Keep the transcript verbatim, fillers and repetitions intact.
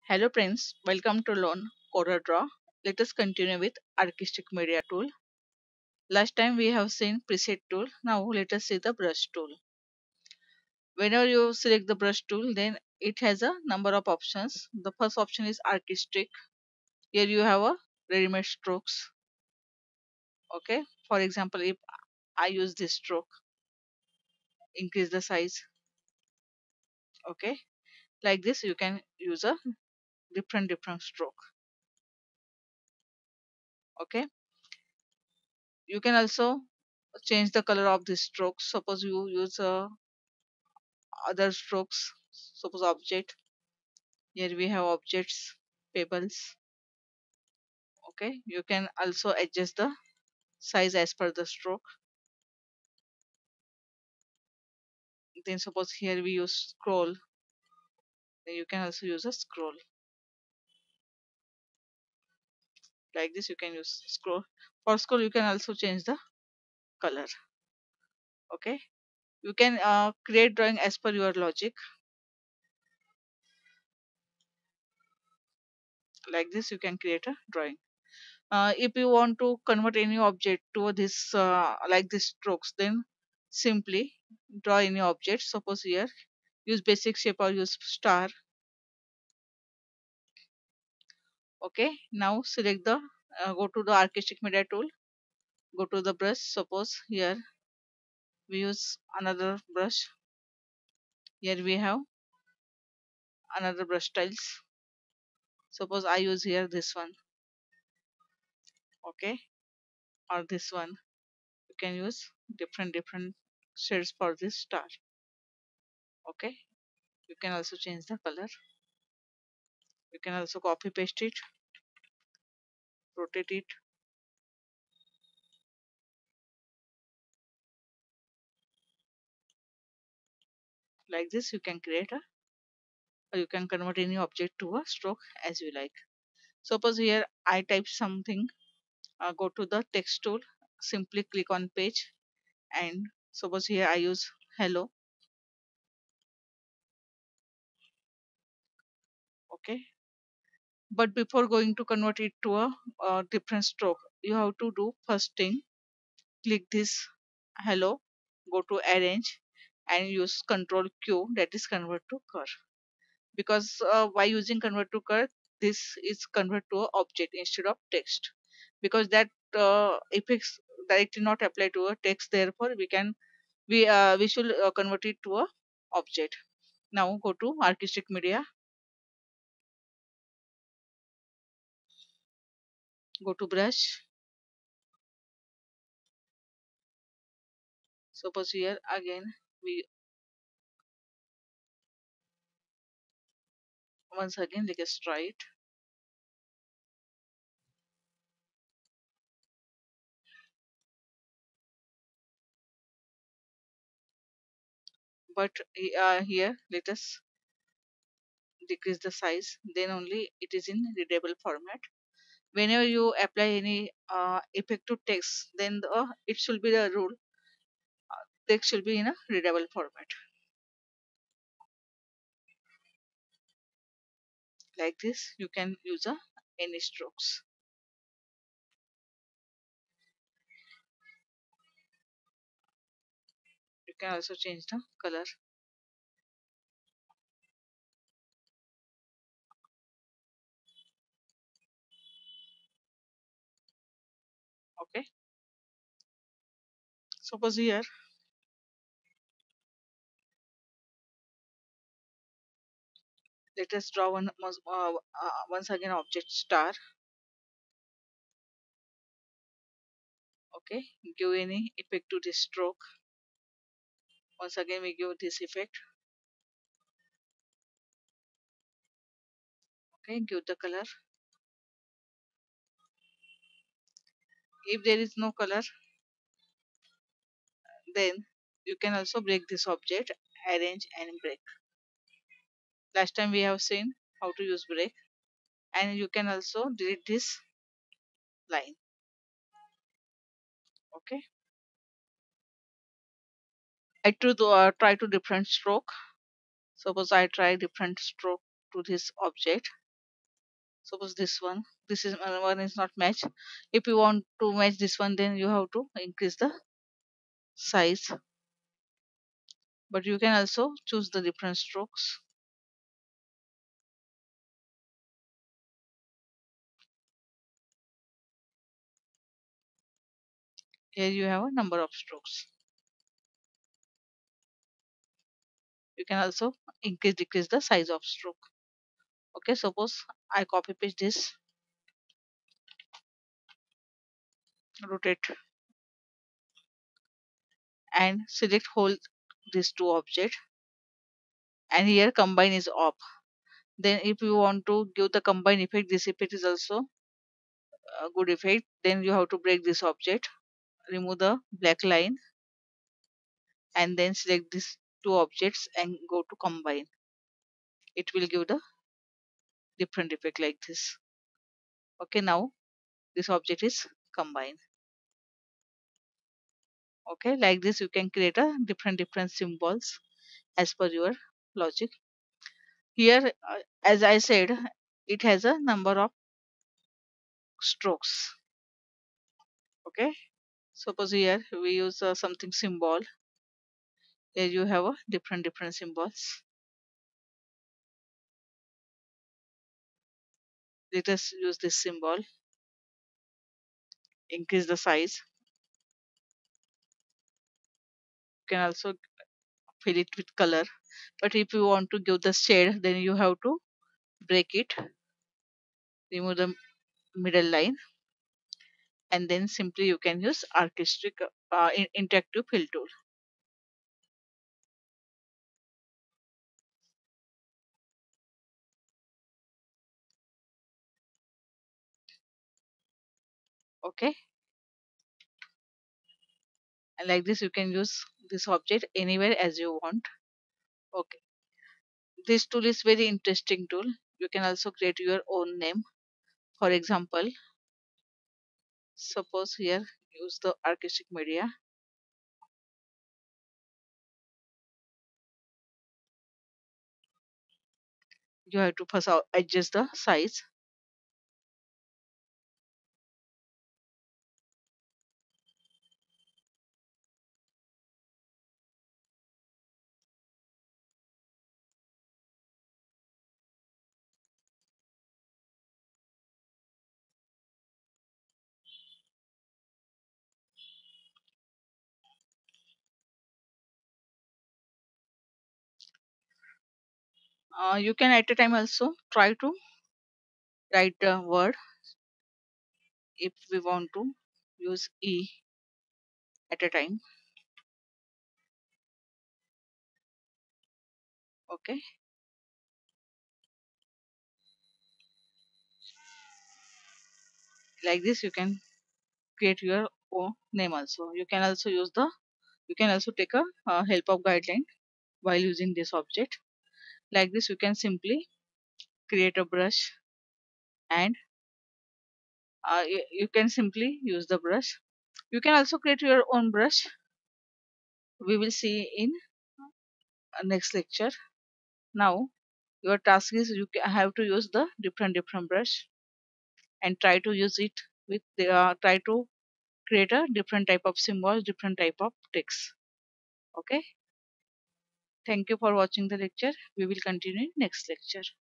Hello friends, welcome to Learn CorelDRAW. Let us continue with Artistic Media tool. Last time we have seen preset tool. Now let us see the brush tool. Whenever you select the brush tool, then it has a number of options. The first option is Artistic. Here you have a ready-made strokes. Okay. For example, if I use this stroke, increase the size. Okay. Like this, you can use a different different stroke. Okay. You can also change the color of this stroke. Suppose you use a other strokes, suppose object. Here we have objects, pebbles. Okay, you can also adjust the size as per the stroke. Then suppose here we use scroll, then you can also use a scroll. Like this you can use scroll. For scroll you can also change the color. Okay, you can uh, create drawing as per your logic. Like this you can create a drawing. Uh, if you want to convert any object to this uh, like this strokes, then simply draw any object. Suppose here use basic shape or use star. Okay, now select the uh, go to the artistic media tool, go to the brush. Suppose here we use another brush. Here we have another brush styles. Suppose I use here this one. Okay, or this one. You can use different different shades for this star. Okay, you can also change the color. You can also copy paste it, rotate it. Like this you can create a, or you can convert any object to a stroke as you like. Suppose here I type something. Uh, go to the text tool, simply click on page, and suppose here I use hello. Okay, but before going to convert it to a, uh different stroke, you have to do first thing, click this hello, go to arrange, and use control q, that is convert to curve. Because uh, by using convert to curve, this is convert to a object instead of text, because that uh, effects directly not apply to a text. Therefore we can we uh, we should uh, convert it to a object. Now go to artistic media, go to brush. Suppose here again we once again let's try it. But uh, here let us decrease the size, then only it is in readable format. Whenever you apply any uh, effect to text, then the, uh, it should be the rule, text should be in a readable format. Like this you can use a any strokes. You can also change the color. Okay, suppose here let us draw one mos- uh, uh, once again object star. Okay, give any effect to this stroke. Once again we give this effect. Okay, give the color. If there is no color, then you can also break this object, arrange and break. Last time we have seen how to use break. And you can also delete this line. Okay, I to do, uh, try to different stroke. Suppose I try different stroke to this object. Suppose this one, this is uh, one is not match. If you want to match this one, then you have to increase the size. But you can also choose the different strokes. Here you have a number of strokes. You can also increase decrease the size of stroke. Okay, suppose I copy paste this, rotate, and select hold these two objects, and here combine is off. Then if you want to give the combine effect, this effect is also a good effect. Then you have to break this object, remove the black line, and then select these two objects and go to combine. It will give the different effect like this. Okay, now this object is combined. Okay, like this you can create a different different symbols as per your logic. Here, uh, as I said, it has a number of strokes. Okay, suppose here we use uh, something symbol. Here you have a different different symbols. Let us use this symbol. Increase the size. You can also fill it with color. But if you want to give the shade, then you have to break it, remove the middle line, and then simply you can use artistic uh, in- interactive fill tool. Okay, and like this you can use this object anywhere as you want. Okay, this tool is very interesting tool. You can also create your own name. For example, suppose here use the artistic media. You have to first out- adjust the size. Uh, you can at a time also try to write a word. If we want to use E at a time. Okay, like this you can create your own name also. You can also use the you can also take a uh, help of guideline while using this object. Like this you can simply create a brush, and uh, you, you can simply use the brush. You can also create your own brush. We will see in uh, next lecture. Now your task is you ca- have to use the different different brush and try to use it with the uh, try to create a different type of symbol, different type of text. Okay, thank you for watching the lecture. We will continue in next lecture.